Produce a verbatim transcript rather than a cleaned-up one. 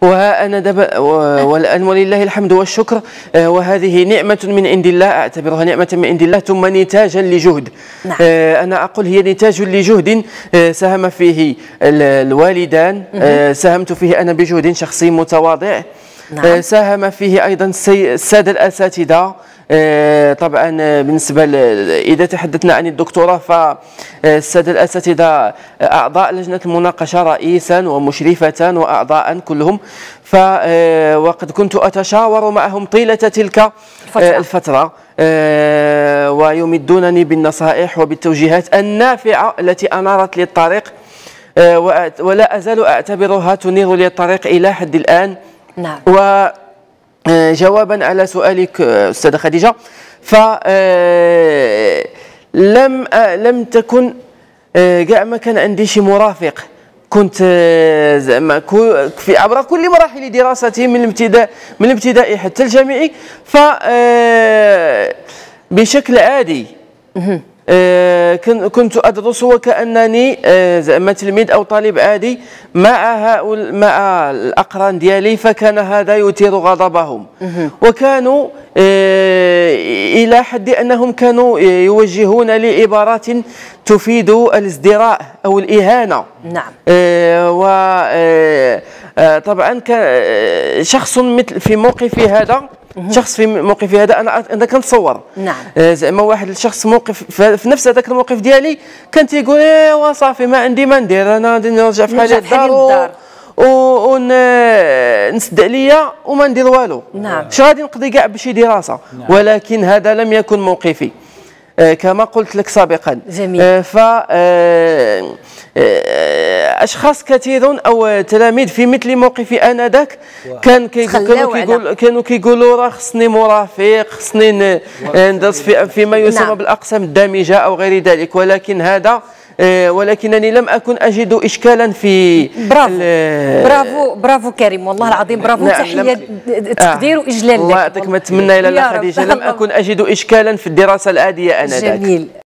وها أنا دابا والآن ولله الحمد والشكر، وهذه نعمة من عند الله، أعتبرها نعمة من عند الله ثم نتاجا لجهد. نعم. أنا أقول هي نتاج لجهد ساهم فيه الوالدان، ساهمت فيه أنا بجهد شخصي متواضع. نعم. ساهم فيه أيضا السادة الأساتذة. طبعا بالنسبة إذا تحدثنا عن الدكتوراه فالسادة الأساتذة أعضاء لجنة المناقشة رئيسا ومشرفة وأعضاء كلهم، ف وقد كنت أتشاور معهم طيلة تلك الفترة, الفترة. ويمدونني بالنصائح وبالتوجيهات النافعة التي أنارت لي الطريق، ولا أزال أعتبرها تنير لي الطريق إلى حد الآن. نعم. و جوابا على سؤالك أستاذة خديجة، فلم لم تكن كاع ما كان عندي شي مرافق. كنت زعما في عبر كل مراحل دراستي من الابتداء من الابتدائي حتى الجامعي، ف بشكل عادي كنت أدرس وكأنني زعما تلميذ أو طالب عادي مع هؤلاء مع الأقران ديالي، فكان هذا يثير غضبهم، وكانوا إلى حد أنهم كانوا يوجهون لي عبارات تفيد الازدراء أو الإهانة. نعم. وطبعا شخص مثل في موقفي هذا شخص في موقفي هذا انا انا كنتصور. نعم. زعما واحد الشخص موقف في نفس هذاك الموقف ديالي كان تيقول ايوا صافي ما عندي ما ندير، انا غادي نرجع في حالي الدار ونسد عليا وما ندير والو. نعم. اش غادي نقضي كاع بشي دراسه. نعم. ولكن هذا لم يكن موقفي كما قلت لك سابقا. جميل. ف اشخاص كثيرون او تلاميذ في مثل موقفي انذاك كان كانوا كيقول كانوا كيقولوا راه خصني مرافق، خصني ندرس في فيما يسمى. نعم. بالاقسام الدامجه او غير ذلك، ولكن هذا ولكنني لم أكن أجد إشكالا في. برافو برافو برافو كريم، والله العظيم برافو. نعم. تحية تقدير وإجلال لك. الله يعطيك ما تمنى إلى خديجة. لم أكن أجد إشكالا في الدراسة العادية آنذاك. جميل.